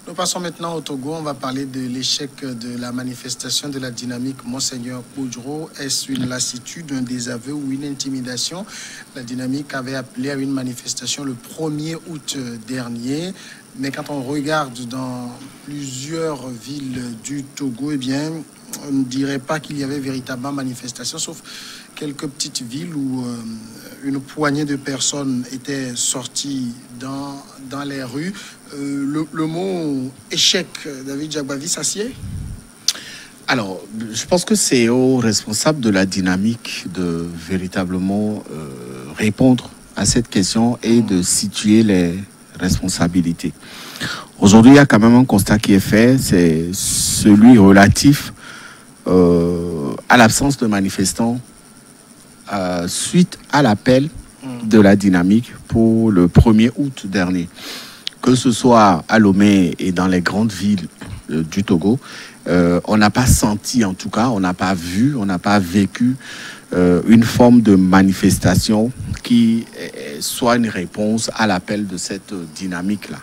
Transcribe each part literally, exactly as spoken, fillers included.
Nous passons maintenant au Togo. On va parler de l'échec de la manifestation de la dynamique Monseigneur Poudro. Est-ce une lassitude, un désaveu ou une intimidation? La dynamique avait appelé à une manifestation le premier août dernier. Mais quand on regarde dans plusieurs villes du Togo, eh bien, on ne dirait pas qu'il y avait véritablement manifestation, sauf quelques petites villes où euh, une poignée de personnes étaient sorties dans, dans les rues. Euh, le, le mot échec, David Jagbavi, s'assied? Alors, je pense que c'est aux responsables de la dynamique de véritablement euh, répondre à cette question et de situer les responsabilités. Aujourd'hui, il y a quand même un constat qui est fait, c'est celui relatif euh, à l'absence de manifestants euh, suite à l'appel de la dynamique pour le premier août dernier. Que ce soit à Lomé et dans les grandes villes euh, du Togo, euh, on n'a pas senti, en tout cas, on n'a pas vu, on n'a pas vécu euh, une forme de manifestation qui euh, soit une réponse à l'appel de cette euh, dynamique-là.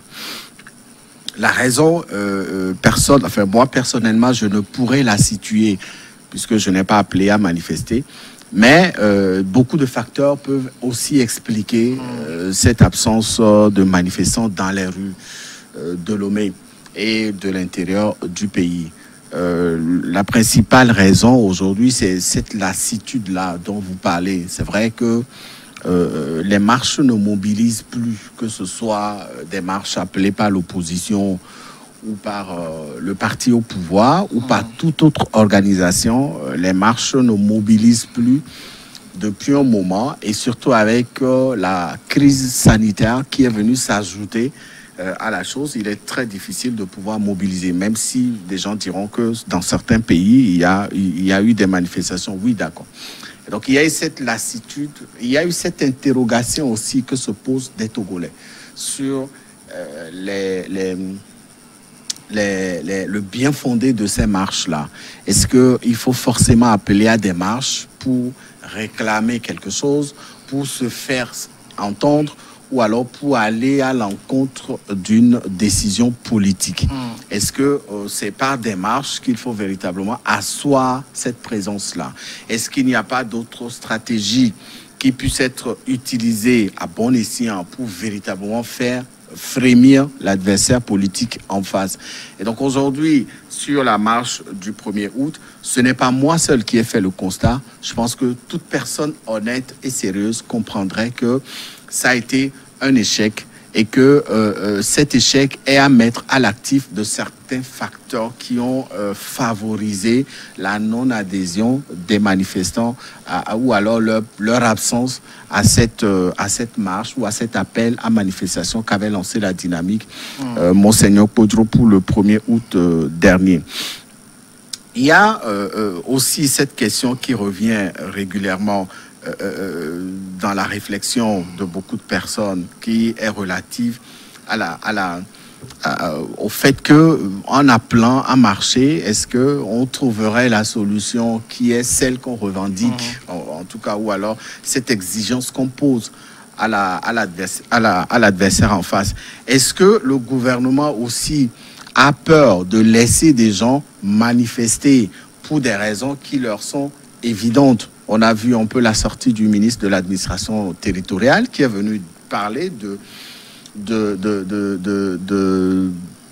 La raison, euh, personne, enfin moi personnellement, je ne pourrais la situer puisque je n'ai pas appelé à manifester. Mais euh, beaucoup de facteurs peuvent aussi expliquer euh, cette absence euh, de manifestants dans les rues euh, de Lomé et de l'intérieur du pays. Euh, la principale raison aujourd'hui, c'est cette lassitude-là dont vous parlez. C'est vrai que euh, les marches ne mobilisent plus, que ce soit des marches appelées par l'opposition ou par euh, le parti au pouvoir ou par toute autre organisation. Euh, les marches ne mobilisent plus depuis un moment et surtout avec euh, la crise sanitaire qui est venue s'ajouter euh, à la chose, il est très difficile de pouvoir mobiliser, même si des gens diront que dans certains pays, il y a, il y a eu des manifestations. Oui, d'accord. Et donc, il y a eu cette lassitude, il y a eu cette interrogation aussi que se posent des Togolais sur euh, les... les Les, les, le bien fondé de ces marches-là. Est-ce qu'il faut forcément appeler à des marches pour réclamer quelque chose, pour se faire entendre, ou alors pour aller à l'encontre d'une décision politique? Mmh. Est-ce que euh, c'est par des marches qu'il faut véritablement asseoir cette présence-là? Est-ce qu'il n'y a pas d'autres stratégies qui puissent être utilisées à bon escient pour véritablement faire frémir l'adversaire politique en face? Et donc aujourd'hui, sur la marche du premier août, ce n'est pas moi seul qui ai fait le constat. Je pense que toute personne honnête et sérieuse comprendrait que ça a été un échec et que euh, euh, cet échec est à mettre à l'actif de certains facteurs qui ont euh, favorisé la non-adhésion des manifestants à, à, ou alors leur, leur absence à cette, euh, à cette marche ou à cet appel à manifestation qu'avait lancé la dynamique mmh. euh, Monseigneur Poudro pour le premier août euh, dernier. Il y a euh, euh, aussi cette question qui revient régulièrement Euh, dans la réflexion de beaucoup de personnes, qui est relative à la, à la, à, au fait que en appelant à marcher, est-ce que on trouverait la solution qui est celle qu'on revendique, mmh. en, en tout cas, ou alors cette exigence qu'on pose à la, à l'adversaire, à la, à l'adversaire en face. Est-ce que le gouvernement aussi a peur de laisser des gens manifester pour des raisons qui leur sont évidentes? On a vu un peu la sortie du ministre de l'administration territoriale qui est venu parler de, de, de, de, de, de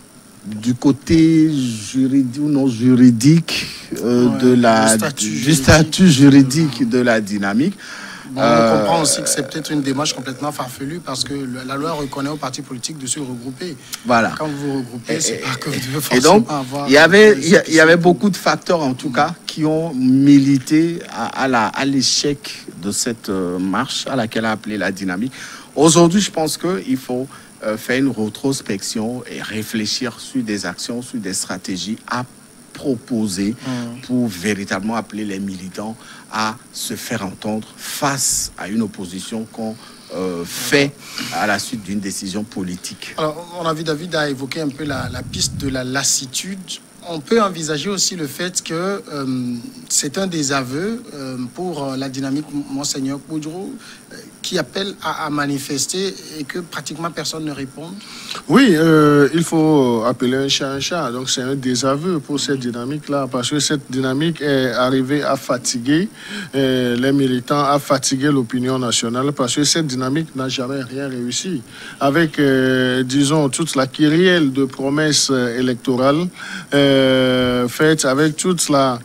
du côté juridique ou non juridique euh, ouais, de la, du statut, du juridique. statut juridique de la dynamique. Bon, on comprend aussi que c'est peut-être une démarche complètement farfelue parce que la loi reconnaît aux partis politiques de se regrouper. Voilà. Quand vous vous regroupez, c'est pas que vous devez forcément et donc, avoir... Il y avait, il y, y avait beaucoup de facteurs, en tout mmh. cas, qui ont milité à, à, la, à l'échec de cette euh, marche à laquelle a appelé la dynamique. Aujourd'hui, je pense qu'il faut euh, faire une rétrospection et réfléchir sur des actions, sur des stratégies à proposer mmh. pour véritablement appeler les militants à se faire entendre face à une opposition qu'on euh, fait à la suite d'une décision politique. Alors, on a vu David a évoqué un peu la, la piste de la lassitude. On peut envisager aussi le fait que euh, c'est un désaveu euh, pour la dynamique Monseigneur Poudro. qui appellent à, à manifester et que pratiquement personne ne répond? Oui, euh, il faut appeler un chat un chat. Donc c'est un désaveu pour cette dynamique-là, parce que cette dynamique est arrivée à fatiguer euh, les militants, à fatiguer l'opinion nationale, parce que cette dynamique n'a jamais rien réussi. Avec, euh, disons, toute la kyrielle de promesses euh, électorales euh, faites, avec toute la,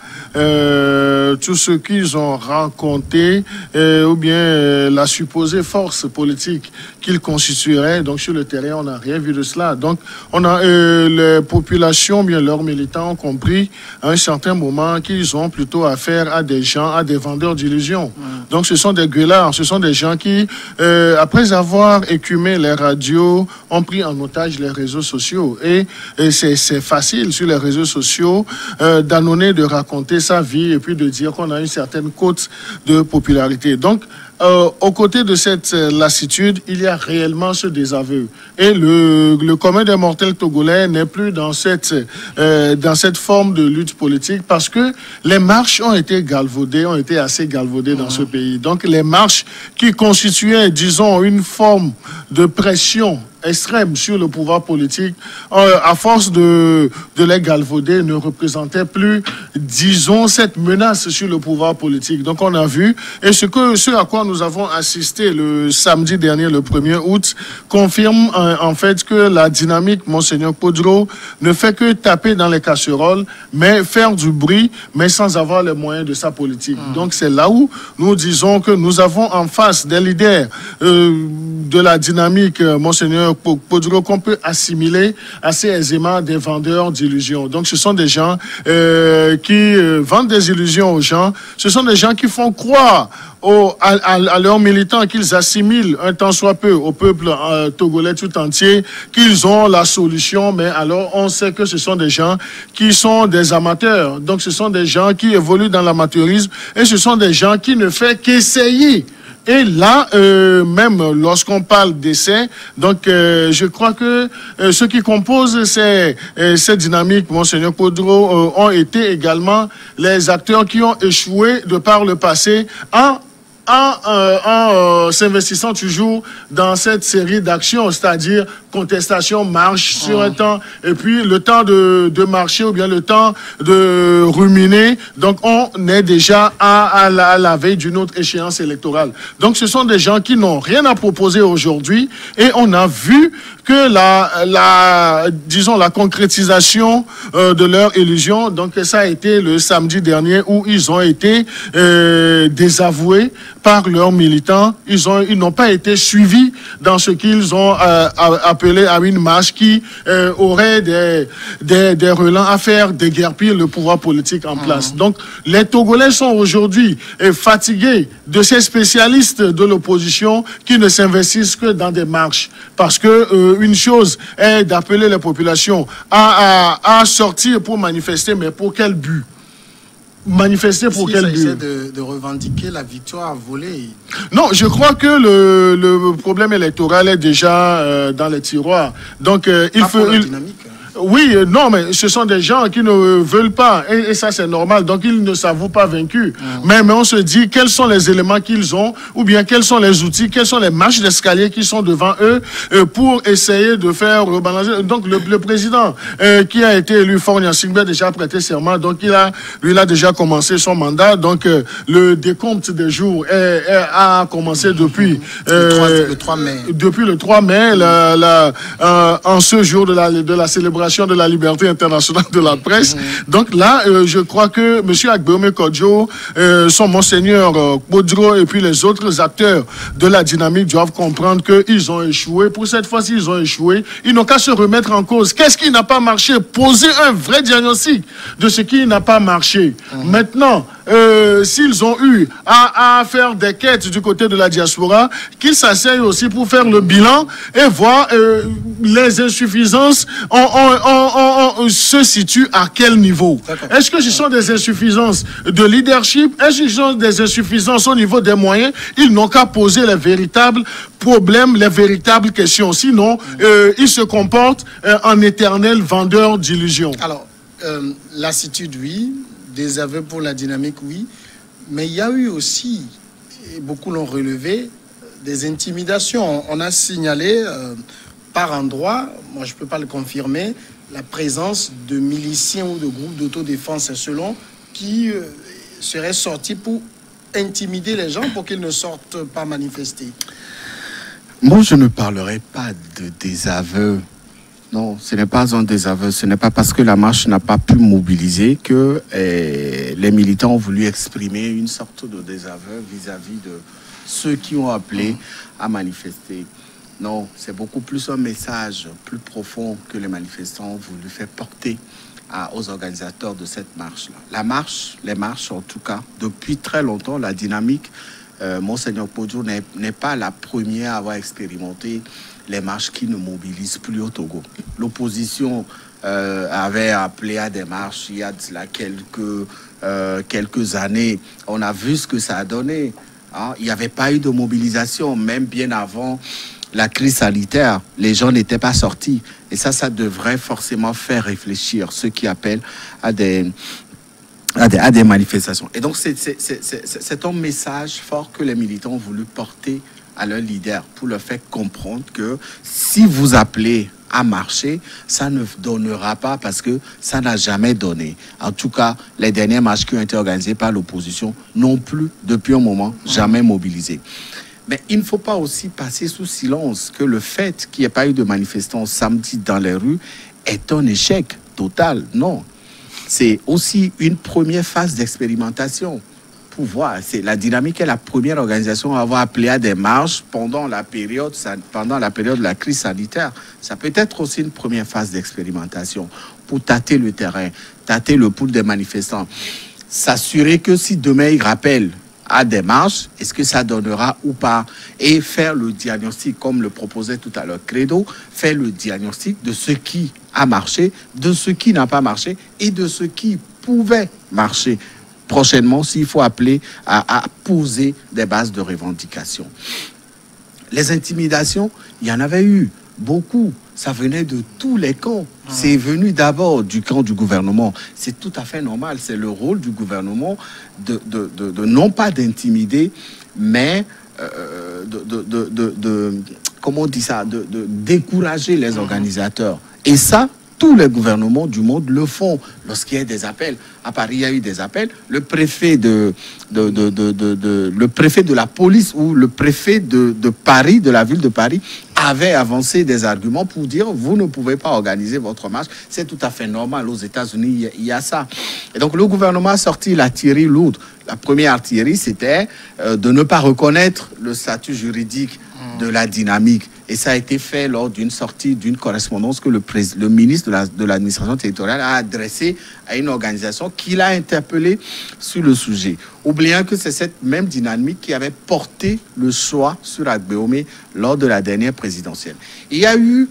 euh, tout ce qu'ils ont rencontré, euh, ou bien euh, la supposée force politique qu'ils constitueraient. Donc sur le terrain, on n'a rien vu de cela. Donc on a euh, les populations, bien leurs militants ont compris à un certain moment qu'ils ont plutôt affaire à des gens, à des vendeurs d'illusions. Mmh. Donc ce sont des gueulards, ce sont des gens qui, euh, après avoir écumé les radios, ont pris en otage les réseaux sociaux. Et, et c'est facile sur les réseaux sociaux euh, d'annoncer, de raconter sa vie et puis de dire qu'on a une certaine cote de popularité. Donc Euh, aux côtés de cette euh, lassitude, il y a réellement ce désaveu. Et le, le commun des mortels togolais n'est plus dans cette, euh, dans cette forme de lutte politique, parce que les marches ont été galvaudées, ont été assez galvaudées dans mmh. ce pays. Donc les marches qui constituaient, disons, une forme de pression extrême sur le pouvoir politique, euh, à force de, de les galvauder, ne représentait plus, disons, cette menace sur le pouvoir politique. Donc on a vu, et ce, que, ce à quoi nous avons assisté le samedi dernier, le premier août, confirme euh, en fait que la dynamique Monseigneur Podro ne fait que taper dans les casseroles, mais faire du bruit, mais sans avoir les moyens de sa politique. Mmh. Donc c'est là où nous disons que nous avons en face des leaders euh, de la dynamique euh, Monseigneur Podro qu'on peut assimiler assez aisément des vendeurs d'illusions. Donc ce sont des gens euh, qui euh, vendent des illusions aux gens. Ce sont des gens qui font croire Au, à, à, à leurs militants qu'ils assimilent un tant soit peu au peuple euh, togolais tout entier, qu'ils ont la solution, mais alors on sait que ce sont des gens qui sont des amateurs. Donc ce sont des gens qui évoluent dans l'amateurisme et ce sont des gens qui ne font qu'essayer. Et là, euh, même lorsqu'on parle d'essai, donc euh, je crois que euh, ceux qui composent ces, euh, cette dynamique, Monseigneur Podro, euh, ont été également les acteurs qui ont échoué de par le passé en en, euh, en euh, s'investissant toujours dans cette série d'actions, c'est-à-dire contestation, marche sur un temps, et puis le temps de, de marcher ou bien le temps de ruminer. Donc on est déjà à, à, la, à la veille d'une autre échéance électorale. Donc ce sont des gens qui n'ont rien à proposer aujourd'hui, et on a vu que la, la disons, la concrétisation euh, de leur illusion, donc ça a été le samedi dernier où ils ont été euh, désavoués par leurs militants. Ils ont, ils n'ont pas été suivis dans ce qu'ils ont euh, appelé à une marche qui euh, aurait des, des, des relents à faire déguerpir le pouvoir politique en place. Mmh. Donc les Togolais sont aujourd'hui euh, fatigués de ces spécialistes de l'opposition qui ne s'investissent que dans des marches, parce que euh, une chose est d'appeler les populations à, à, à sortir pour manifester, mais pour quel but? Manifester pour si quel but? De, de revendiquer la victoire volée. Non, je crois que le, le problème électoral est déjà euh, dans les tiroirs. Donc, euh, il faut... Il... Oui, euh, non, mais ce sont des gens qui ne veulent pas, et, et ça c'est normal, donc ils ne s'avouent pas vaincus. Mmh. Mais, mais on se dit quels sont les éléments qu'ils ont, ou bien quels sont les outils, quelles sont les marches d'escalier qui sont devant eux euh, pour essayer de faire rebalancer. Donc le, le président euh, qui a été élu, Faure Gnassingbé, a déjà prêté serment, donc il a, lui, il a déjà commencé son mandat, donc euh, le décompte des jours est, est, a commencé depuis, euh, le, trois, le trois mai. Depuis le trois mai, la, la, euh, en ce jour de la, de la célébration de la liberté internationale de la presse. Mmh. Donc là, euh, je crois que M. Agbéomé Kodjo, euh, son Monseigneur euh, Podro et puis les autres acteurs de la dynamique doivent comprendre qu'ils ont échoué. Pour cette fois-ci, ils ont échoué. Ils n'ont qu'à se remettre en cause. Qu'est-ce qui n'a pas marché? Poser un vrai diagnostic de ce qui n'a pas marché. Mmh. Maintenant, euh, s'ils ont eu à, à faire des quêtes du côté de la diaspora, qu'ils s'asseyent aussi pour faire le bilan et voir euh, les insuffisances en, en, en, en, se situent à quel niveau. Est-ce que ce sont des insuffisances de leadership? Est-ce que ce sont des insuffisances au niveau des moyens? Ils n'ont qu'à poser les véritables problèmes, les véritables questions. Sinon, euh, ils se comportent euh, en éternel vendeur d'illusions. Alors, euh, lassitude, oui. Désaveu pour la dynamique, oui. Mais il y a eu aussi, et beaucoup l'ont relevé, des intimidations. On a signalé euh, par endroit, moi je ne peux pas le confirmer, la présence de miliciens ou de groupes d'autodéfense selon qui euh, seraient sortis pour intimider les gens pour qu'ils ne sortent pas manifester. Moi, je ne parlerai pas de désaveu. Non, ce n'est pas un désaveu. Ce n'est pas parce que la marche n'a pas pu mobiliser que eh, les militants ont voulu exprimer une sorte de désaveu vis-à-vis de ceux qui ont appelé à manifester. Non, c'est beaucoup plus un message plus profond que les manifestants ont voulu faire porter à, aux organisateurs de cette marche-là. La marche, les marches en tout cas, depuis très longtemps, la dynamique, euh, Monseigneur Podjo n'est pas la première à avoir expérimenté les marches qui ne mobilisent plus au Togo. L'opposition euh, avait appelé à des marches il y a de là quelques, euh, quelques années. On a vu ce que ça a donné. Hein. Il n'y avait pas eu de mobilisation, même bien avant la crise sanitaire. Les gens n'étaient pas sortis. Et ça, ça devrait forcément faire réfléchir ceux qui appellent à des... À des, à des manifestations. Et donc, c'est un message fort que les militants ont voulu porter à leurs leaders pour leur faire comprendre que si vous appelez à marcher, ça ne donnera pas parce que ça n'a jamais donné. En tout cas, les dernières marches qui ont été organisées par l'opposition n'ont plus, depuis un moment, jamais mobilisé. Mais il ne faut pas aussi passer sous silence que le fait qu'il n'y ait pas eu de manifestants samedi dans les rues est un échec total. Non. C'est aussi une première phase d'expérimentation pour voir. C'est la dynamique est la première organisation à avoir appelé à des marches pendant la période, pendant la période de la crise sanitaire. Ça peut être aussi une première phase d'expérimentation pour tâter le terrain, tâter le pouls des manifestants. S'assurer que si demain ils rappellent à des marches, est-ce que ça donnera ou pas? Et faire le diagnostic, comme le proposait tout à l'heure Credo, faire le diagnostic de ce qui a marché, de ce qui n'a pas marché et de ce qui pouvait marcher. Prochainement, s'il faut appeler à, à poser des bases de revendication. Les intimidations, il y en avait eu beaucoup. Ça venait de tous les camps. C'est venu d'abord du camp du gouvernement. C'est tout à fait normal. C'est le rôle du gouvernement de, de, de, de non pas d'intimider, mais euh, de, de, de, de, de, comment on dit ça, de, de décourager les organisateurs. Et ça, tous les gouvernements du monde le font lorsqu'il y a des appels. À Paris, il y a eu des appels. Le préfet de, de, de, de, de, de, le préfet de la police ou le préfet de, de Paris, de la ville de Paris, avait avancé des arguments pour dire vous ne pouvez pas organiser votre marche. C'est tout à fait normal. Aux États-Unis, il y a ça. Et donc, le gouvernement a sorti l'artillerie lourde. La première artillerie, c'était euh, de ne pas reconnaître le statut juridique de la dynamique. Et ça a été fait lors d'une sortie, d'une correspondance que le, le ministre de l'administration la, territoriale a adressée à une organisation qui l'a interpellé sur le sujet. Oubliant que c'est cette même dynamique qui avait porté le choix sur Agbeomé lors de la dernière présidentielle. Il y a eu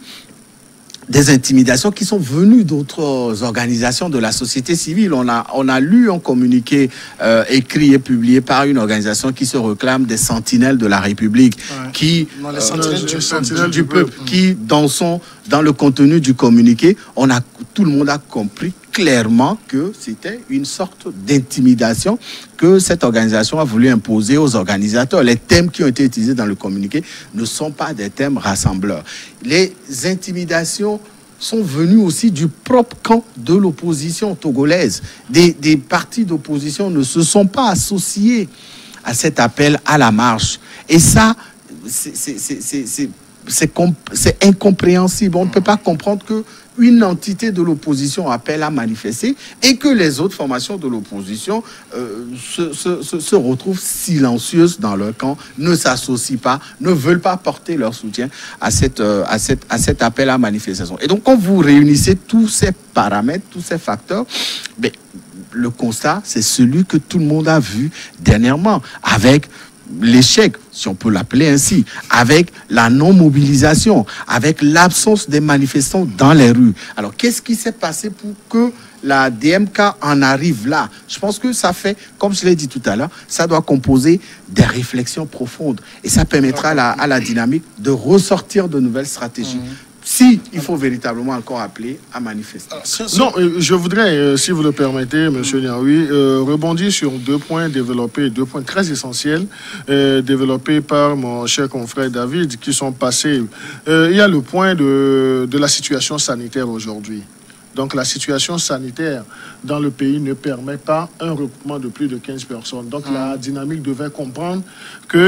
des intimidations qui sont venues d'autres organisations de la société civile. On a, on a lu un communiqué euh, écrit et publié par une organisation qui se réclame des sentinelles de la République, ouais. qui, non, les sentinelles euh, du, sentinelles du, du peuple, peuple, qui dans, son, dans le contenu du communiqué, on a, tout le monde a compris clairement que c'était une sorte d'intimidation que cette organisation a voulu imposer aux organisateurs. Les thèmes qui ont été utilisés dans le communiqué ne sont pas des thèmes rassembleurs. Les intimidations sont venues aussi du propre camp de l'opposition togolaise. Des, des partis d'opposition ne se sont pas associés à cet appel à la marche. Et ça, c'est, c'est, c'est, c'est, c'est, c'est, c'est incompréhensible. On ne peut pas comprendre que une entité de l'opposition appelle à manifester et que les autres formations de l'opposition euh, se, se, se, se retrouvent silencieuses dans leur camp, ne s'associent pas, ne veulent pas porter leur soutien à, cette, euh, à, cette, à cet appel à manifestation. Et donc, quand vous réunissez tous ces paramètres, tous ces facteurs, ben, le constat, c'est celui que tout le monde a vu dernièrement, avec l'échec, si on peut l'appeler ainsi, avec la non-mobilisation, avec l'absence des manifestants dans les rues. Alors, qu'est-ce qui s'est passé pour que la D M K en arrive là? Je pense que ça fait, comme je l'ai dit tout à l'heure, ça doit composer des réflexions profondes. Et ça permettra à la, à la dynamique de ressortir de nouvelles stratégies. Mmh. si il faut véritablement encore appeler à manifester. Non, je voudrais, si vous le permettez, M. Niaoui, euh, rebondir sur deux points développés, deux points très essentiels euh, développés par mon cher confrère David, qui sont passés. Euh, il y a le point de, de la situation sanitaire aujourd'hui. Donc la situation sanitaire dans le pays ne permet pas un regroupement de plus de quinze personnes. Donc mmh. la dynamique devait comprendre que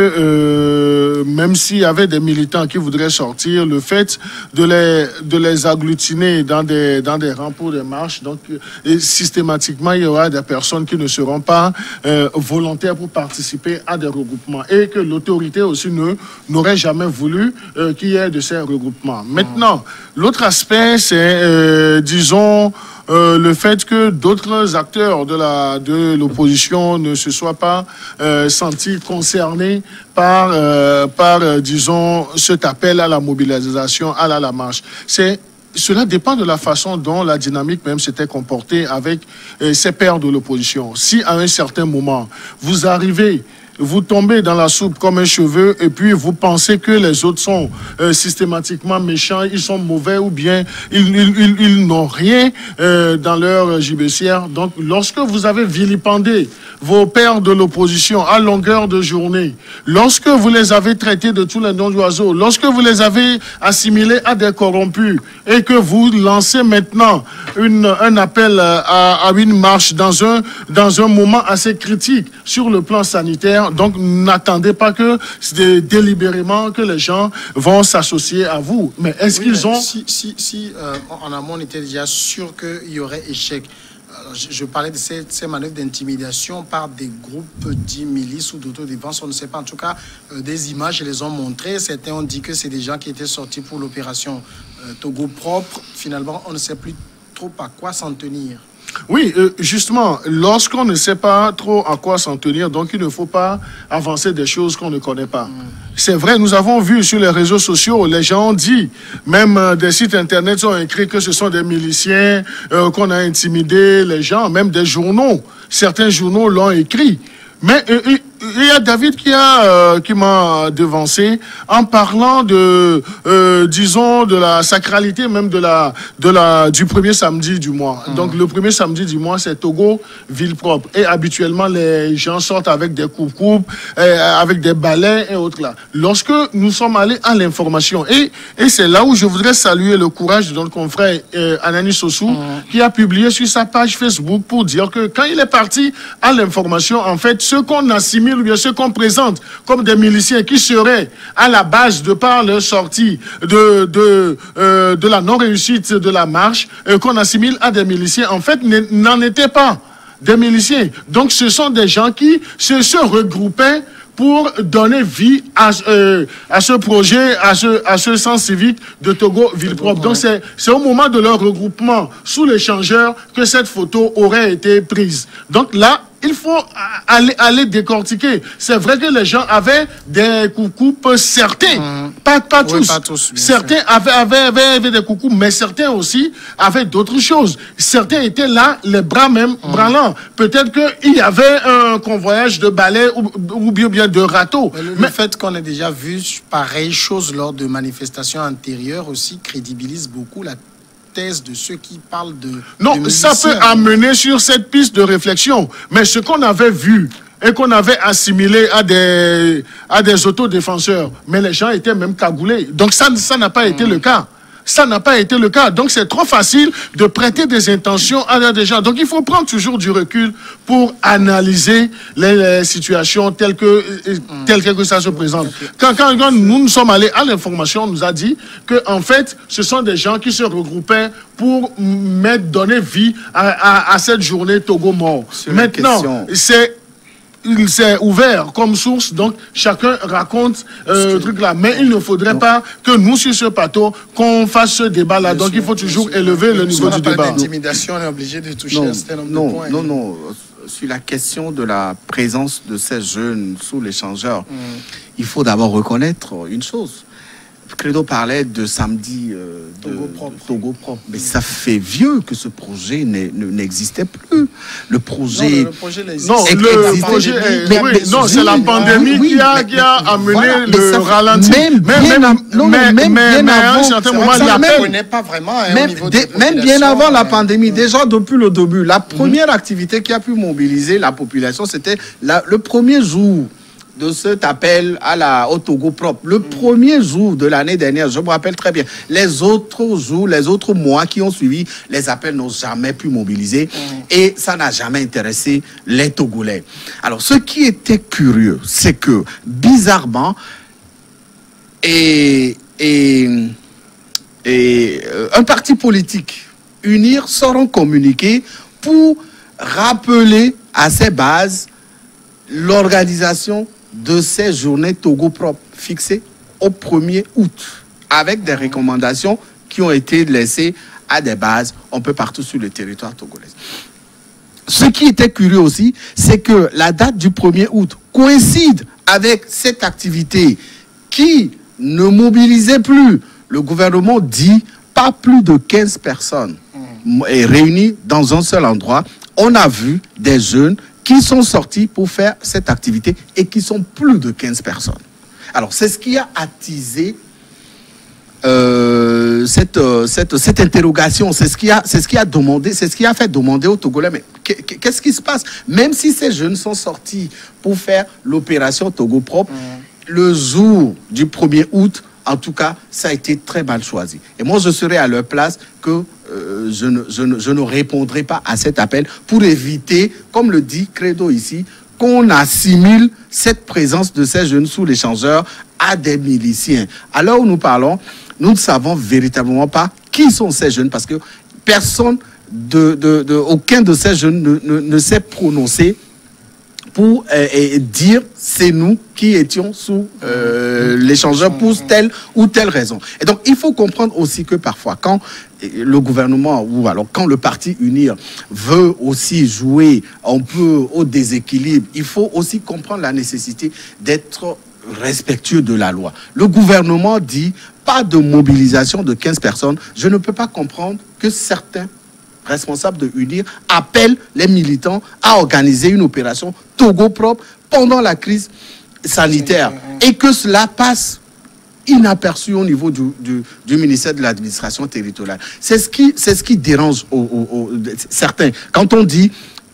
euh, même s'il y avait des militants qui voudraient sortir, le fait de les, de les agglutiner dans des, dans des rangs pour des marches, donc et systématiquement il y aura des personnes qui ne seront pas euh, volontaires pour participer à des regroupements et que l'autorité aussi ne, n'aurait jamais voulu euh, qu'il y ait de ces regroupements. Mmh. Maintenant, l'autre aspect, c'est, euh, disons, Euh, le fait que d'autres acteurs de la de l'opposition ne se soient pas euh, sentis concernés par euh, par euh, disons cet appel à la mobilisation, à la, la marche. C'est Cela dépend de la façon dont la dynamique même s'était comportée avec euh, ces pairs de l'opposition. Si à un certain moment vous arrivez, vous tombez dans la soupe comme un cheveu et puis vous pensez que les autres sont euh, systématiquement méchants, ils sont mauvais ou bien ils, ils, ils, ils n'ont rien euh, dans leur gibecière. Donc, lorsque vous avez vilipendé vos pairs de l'opposition à longueur de journée, lorsque vous les avez traités de tous les noms d'oiseaux, lorsque vous les avez assimilés à des corrompus et que vous lancez maintenant une, un appel à, à une marche dans un, dans un moment assez critique sur le plan sanitaire, donc n'attendez pas que c'est délibérément que les gens vont s'associer à vous. Mais est-ce oui, qu'ils ont... Si, si, si euh, en amont, on était déjà sûr qu'il y aurait échec. Alors, je, je parlais de ces, ces manœuvres d'intimidation par des groupes dits milices ou d'autodéfense. On ne sait pas. En tout cas, euh, des images, ils les ont montrées. Certains ont dit que c'est des gens qui étaient sortis pour l'opération euh, Togo propre. Finalement, on ne sait plus trop à quoi s'en tenir. Oui, euh, justement, lorsqu'on ne sait pas trop à quoi s'en tenir, donc il ne faut pas avancer des choses qu'on ne connaît pas. Mm. C'est vrai, nous avons vu sur les réseaux sociaux, les gens ont dit, même euh, des sites internet ont écrit que ce sont des miliciens, euh, qu'on a intimidé les gens, même des journaux. Certains journaux l'ont écrit. Mais euh, il y a David qui a euh, qui m'a devancé en parlant de euh, disons de la sacralité même de la de la du premier samedi du mois. Mmh. Donc le premier samedi du mois, c'est Togo ville propre et habituellement les gens sortent avec des coupes-coupes, avec des balais et autres là. Lorsque nous sommes allés à l'information et et c'est là où je voudrais saluer le courage de notre confrère euh, Anani Sossou mmh. qui a publié sur sa page Facebook pour dire que quand il est parti à l'information, en fait ce qu'on assimile ou bien ceux qu'on présente comme des miliciens qui seraient à la base de par leur sortie de, de, euh, de la non-réussite de la marche, euh, qu'on assimile à des miliciens, en fait, n'en étaient pas des miliciens. Donc, ce sont des gens qui se, se regroupaient pour donner vie à, euh, à ce projet, à ce, à ce sens civique de Togo ville propre. Donc, c'est au moment de leur regroupement sous l'échangeur que cette photo aurait été prise. Donc là, il faut aller, aller décortiquer. C'est vrai que les gens avaient des coucoupes, certains, mmh. pas, pas, oui, tous. pas tous. Certains avaient, avaient, avaient, avaient des coucoupes, mais certains aussi avaient d'autres choses. Certains étaient là, les bras même mmh. branlants. Peut-être qu'il y avait un convoyage de balais ou, ou bien, bien de râteaux. Mais le, mais, le fait qu'on ait déjà vu pareille chose lors de manifestations antérieures aussi crédibilise beaucoup la thèse de ceux qui parlent de... Non, de ça peut amener sur cette piste de réflexion. Mais ce qu'on avait vu et qu'on avait assimilé à des, à des autodéfenseurs, mais les gens étaient même cagoulés. Donc ça ça n'a pas mmh. été le cas. Ça n'a pas été le cas. Donc, c'est trop facile de prêter des intentions à des gens. Donc, il faut prendre toujours du recul pour analyser les, les situations telles que, mmh. telles que ça se présente. Quand, quand, quand nous nous sommes allés à l'information, on nous a dit que, en fait, ce sont des gens qui se regroupaient pour mettre, donner vie à, à, à cette journée Togo mort. Maintenant, c'est... il s'est ouvert comme source, donc chacun raconte euh, le truc là. Mais il ne faudrait non. pas que nous, sur ce plateau, qu'on fasse ce débat-là. Donc sûr, il faut toujours élever le niveau du débat. L'intimidation, on est obligé de toucher non, un certain nombre non, de points. Non, non, non. Sur la question de la présence de ces jeunes sous l'échangeur, mm. il faut d'abord reconnaître une chose. Credo parlait de samedi euh, de Togo propre. Togo propre. Mais ça fait vieux que ce projet n'existait plus. Le projet... Non, le projet existe. Non, le projet est... Mais, oui, mais, non, c'est la pandémie oui, qui, a, mais, qui a amené voilà, le ralenti. Même, même, même, même, non, mais, même bien mais avant, à un certain moment, il y a même, pas vraiment, hein, même, au niveau de, même bien avant la pandémie, déjà depuis le début, la première mm-hmm. activité qui a pu mobiliser la population, c'était le premier jour de cet appel à la, au Togo propre. Le mmh. premier jour de l'année dernière, je me rappelle très bien, les autres jours, les autres mois qui ont suivi, les appels n'ont jamais pu mobiliser mmh. et ça n'a jamais intéressé les Togolais. Alors, ce qui était curieux, c'est que, bizarrement, et, et, et euh, un parti politique, Unir, sort un communiqué pour rappeler à ses bases l'organisation de ces journées Togo propres fixées au premier août avec des recommandations qui ont été laissées à des bases un peu partout sur le territoire togolais. Ce qui était curieux aussi, c'est que la date du premier août coïncide avec cette activité qui ne mobilisait plus. Le gouvernement dit pas plus de quinze personnes réunies dans un seul endroit. On a vu des jeunes qui sont sortis pour faire cette activité et qui sont plus de quinze personnes. Alors, c'est ce qui a attisé euh, cette, euh, cette, cette interrogation, c'est ce qui a, c'est ce qui a demandé, c'est ce qui a fait demander aux Togolais, mais qu'est-ce qui se passe? Même si ces jeunes sont sortis pour faire l'opération Togo propre, mmh. le jour du premier août, en tout cas, ça a été très mal choisi. Et moi, je serais à leur place que euh, je, ne, je, ne, je ne répondrai pas à cet appel pour éviter, comme le dit Credo ici, qu'on assimile cette présence de ces jeunes sous l'échangeur à des miliciens. À l'heure où nous parlons, nous ne savons véritablement pas qui sont ces jeunes parce que personne, de, de, de, aucun de ces jeunes ne, ne, ne s'est prononcé pour euh, dire c'est nous qui étions sous euh, l'échangeur pour telle ou telle raison. Et donc, il faut comprendre aussi que parfois, quand le gouvernement ou alors quand le parti Unir veut aussi jouer un peu au déséquilibre, il faut aussi comprendre la nécessité d'être respectueux de la loi. Le gouvernement dit pas de mobilisation de quinze personnes. Je ne peux pas comprendre que certains responsables de Unir appellent les militants à organiser une opération Togo propre pendant la crise sanitaire et que cela passe inaperçu au niveau du, du, du ministère de l'administration territoriale. C'est ce qui, c'est ce qui dérange aux, aux, aux, certains. Quand on dit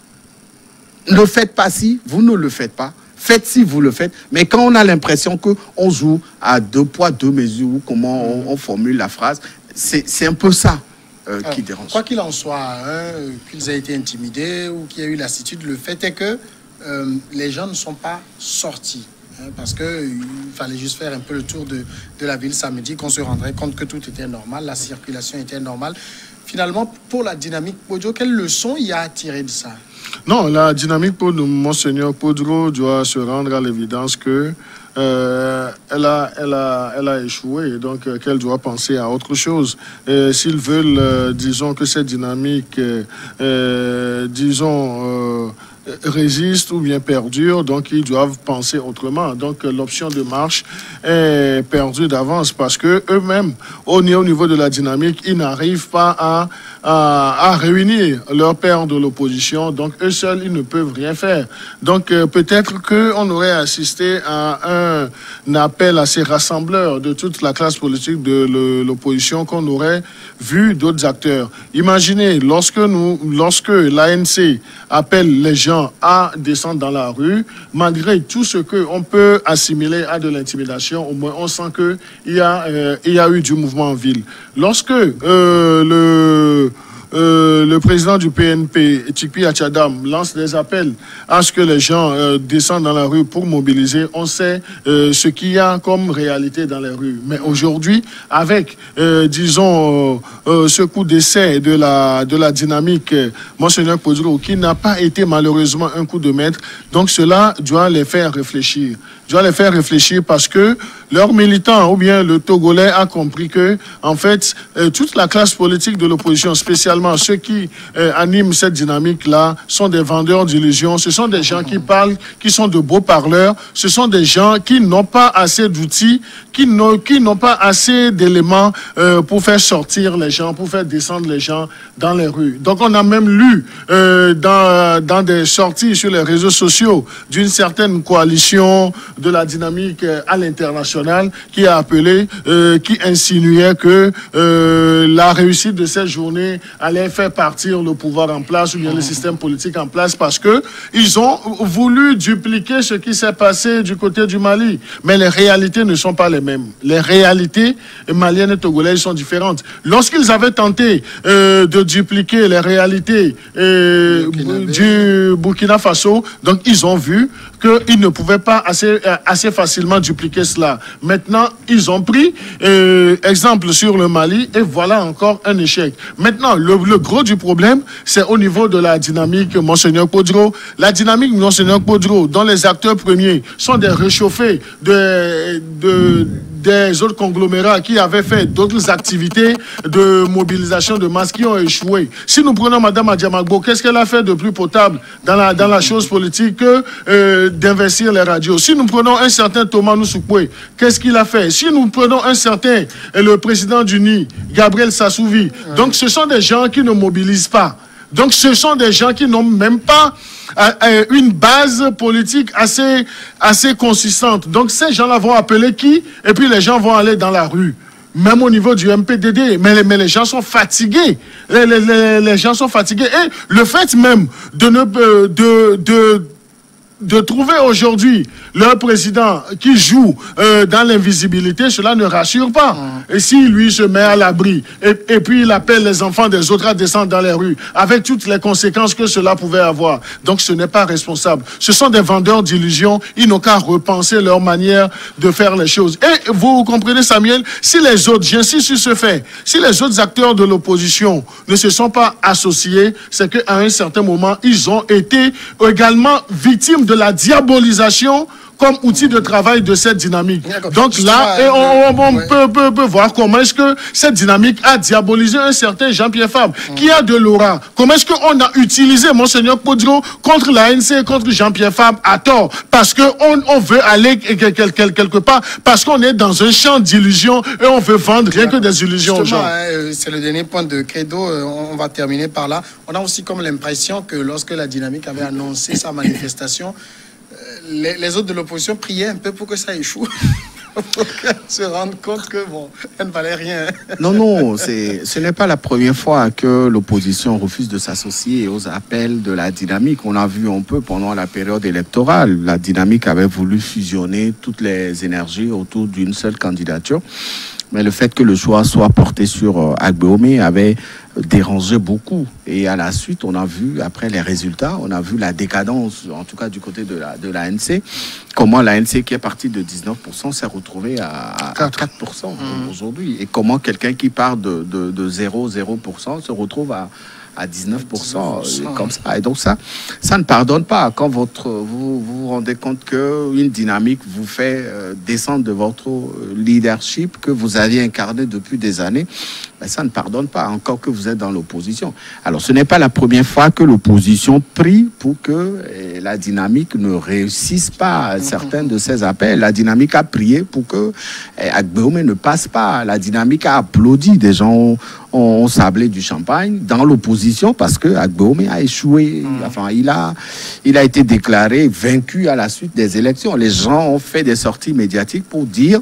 ne faites pas ci, vous ne le faites pas. Faites si vous le faites, mais quand on a l'impression qu'on joue à deux poids, deux mesures, ou comment on, on formule la phrase, c'est un peu ça. Euh, qui Alors, dérange. Quoi qu'il en soit, hein, qu'ils aient été intimidés ou qu'il y ait eu lassitude, le fait est que euh, les gens ne sont pas sortis. Hein, parce qu'il fallait juste faire un peu le tour de, de la ville samedi, qu'on se rendrait compte que tout était normal, la circulation était normale. Finalement, pour la dynamique Podjo, quelle leçon il y a à tirer de ça? Non, la dynamique pour Monseigneur Podjo doit se rendre à l'évidence que Euh, elle, a, elle, a, elle a échoué, donc euh, qu'elle doit penser à autre chose. S'ils veulent, euh, disons, que cette dynamique, euh, disons, euh, résiste ou bien perdure, donc ils doivent penser autrement. Donc l'option de marche est perdue d'avance parce que eux-mêmes, au niveau de la dynamique, ils n'arrivent pas à, à, à réunir leurs pairs de l'opposition. Donc eux seuls, ils ne peuvent rien faire. Donc euh, peut-être qu'on aurait assisté à un un appel assez rassembleur de toute la classe politique de l'opposition qu'on aurait vu d'autres acteurs. Imaginez, lorsque, nous, lorsque l'A N C appelle les gens à descendre dans la rue, malgré tout ce qu'on peut assimiler à de l'intimidation, au moins on sent qu'il y, euh, y a eu du mouvement en ville. Lorsque euh, le... Euh, le président du P N P, Tikpi Achadam, lance des appels à ce que les gens euh, descendent dans la rue pour mobiliser. On sait euh, ce qu'il y a comme réalité dans les rues. Mais aujourd'hui, avec, euh, disons, euh, euh, ce coup d'essai de la, de la dynamique, euh, Monseigneur Podjo, qui n'a pas été malheureusement un coup de maître, donc cela doit les faire réfléchir. doit les faire réfléchir parce que leurs militants ou bien le Togolais a compris que, en fait, euh, toute la classe politique de l'opposition, spécialement ceux qui euh, animent cette dynamique-là, sont des vendeurs d'illusions. Ce sont des gens qui parlent, qui sont de beaux parleurs. Ce sont des gens qui n'ont pas assez d'outils, qui n'ont qui n'ont pas assez d'éléments euh, pour faire sortir les gens, pour faire descendre les gens dans les rues. Donc, on a même lu euh, dans, dans des sorties sur les réseaux sociaux d'une certaine coalition de la dynamique euh, à l'international qui a appelé, euh, qui insinuait que euh, la réussite de cette journée allait faire partir le pouvoir en place ou bien le système politique en place parce que ils ont voulu dupliquer ce qui s'est passé du côté du Mali. Mais les réalités ne sont pas les mêmes. Les réalités maliennes et togolaises sont différentes. Lorsqu'ils avaient tenté euh, de dupliquer les réalités euh, du Burkina Faso, donc ils ont vu qu'ils ne pouvaient pas assez, assez facilement dupliquer cela. Maintenant, ils ont pris euh, exemple sur le Mali et voilà encore un échec. Maintenant, le, le gros du problème, c'est au niveau de la dynamique Monseigneur Podro. La dynamique Monseigneur Podro, dont les acteurs premiers sont des réchauffés de, de, des autres conglomérats qui avaient fait d'autres activités de mobilisation de masse qui ont échoué. Si nous prenons Mme Adiamagbo, qu'est-ce qu'elle a fait de plus potable dans la, dans la chose politique que euh, d'investir les radios? Si nous prenons un certain Thomas Nousoukoué, qu'est-ce qu'il a fait? Si nous prenons un certain euh, le président du N I, Gabriel Sassouvi, donc ce sont des gens qui ne mobilisent pas. Donc ce sont des gens qui n'ont même pas euh, une base politique assez, assez consistante. Donc ces gens-là vont appeler qui? Et puis les gens vont aller dans la rue. Même au niveau du M P D D, mais les, mais les gens sont fatigués. Les, les, les, les gens sont fatigués. Et le fait même de ne de, de de trouver aujourd'hui leur président qui joue euh, dans l'invisibilité, cela ne rassure pas. Mmh. Et si lui se met à l'abri, et, et puis il appelle les enfants des autres à descendre dans les rues, avec toutes les conséquences que cela pouvait avoir. Donc ce n'est pas responsable. Ce sont des vendeurs d'illusions, ils n'ont qu'à repenser leur manière de faire les choses. Et vous comprenez, Samuel, si les autres, j'insiste sur ce fait, si les autres acteurs de l'opposition ne se sont pas associés, c'est qu'à un certain moment, ils ont été également victimes de la diabolisation comme outil de travail de cette dynamique. Donc là, et on, on, on ouais. peut, peut, peut voir comment est-ce que cette dynamique a diabolisé un certain Jean-Pierre Fabre, mmh. qui a de l'aura. Comment est-ce qu'on a utilisé Monseigneur Podro contre la N C, contre Jean-Pierre Fabre à tort? Parce qu'on on veut aller quelque part, parce qu'on est dans un champ d'illusions et on veut vendre rien que des illusions aux gens. Hein, c'est le dernier point de credo, on va terminer par là. On a aussi comme l'impression que lorsque la dynamique avait annoncé sa manifestation, Les, les autres de l'opposition priaient un peu pour que ça échoue, pour qu'elle se rende compte que bon, elle ne valait rien. Non, non, ce n'est pas la première fois que l'opposition refuse de s'associer aux appels de la dynamique. On a vu un peu pendant la période électorale, la dynamique avait voulu fusionner toutes les énergies autour d'une seule candidature. Mais le fait que le choix soit porté sur euh, Agbeomé avait dérangé beaucoup. Et à la suite, on a vu, après les résultats, on a vu la décadence, en tout cas du côté de la, de la N C, comment la N C qui est partie de dix-neuf pour cent s'est retrouvée à, à quatre pour cent mmh. aujourd'hui. Et comment quelqu'un qui part de, de, de zéro virgule zéro pour cent se retrouve à à dix-neuf pour cent, dix-neuf pour cent comme ça. Et donc ça, ça ne pardonne pas. Quand votre, vous, vous vous rendez compte qu'une dynamique vous fait euh, descendre de votre leadership que vous aviez incarné depuis des années, ben ça ne pardonne pas, encore que vous êtes dans l'opposition. Alors ce n'est pas la première fois que l'opposition prie pour que eh, la dynamique ne réussisse pas à certains de ses appels. La dynamique a prié pour que eh, Agbeomé ne passe pas. La dynamique a applaudi. Des gens ont, ont sablé du champagne dans l'opposition parce que Agbeomé a échoué. Mmh. Enfin, il a, il a été déclaré vaincu à la suite des élections. Les gens ont fait des sorties médiatiques pour dire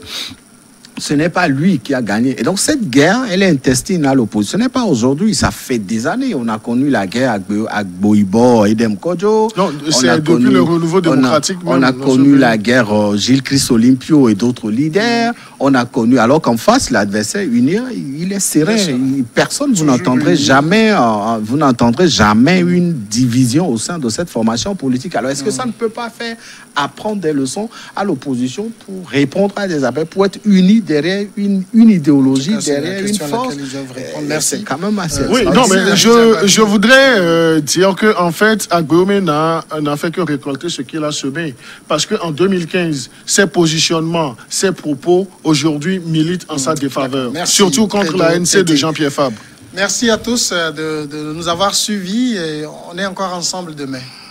ce n'est pas lui qui a gagné. Et donc cette guerre, elle est intestine à l'opposition. Ce n'est pas aujourd'hui, ça fait des années. On a connu la guerre avec Boibo et Edem Kodjo. Non, c'est depuis connu, le renouveau démocratique. On a, on a connu la guerre euh, Gilles Christ Olympio et d'autres leaders. On a connu, alors qu'en face, l'adversaire uni, il est serré. Il, personne, vous n'entendrez jamais, euh, vous n'entendrez jamais une division au sein de cette formation politique. Alors est-ce que ça ne peut pas faire apprendre des leçons à l'opposition pour répondre à des appels, pour être unis derrière une, une idéologie, cas, derrière une force. Merci. C'est quand même assez. Oui, assez non, assez mais je, je voudrais euh, dire que en fait, Agbéomé n'a n'a fait que récolter ce qu'il a semé. Parce qu'en deux mille quinze, ses positionnements, ses propos, aujourd'hui, militent en sa défaveur. Merci. Surtout contre la N C de Jean-Pierre Fabre. Merci à tous de, de nous avoir suivis et on est encore ensemble demain.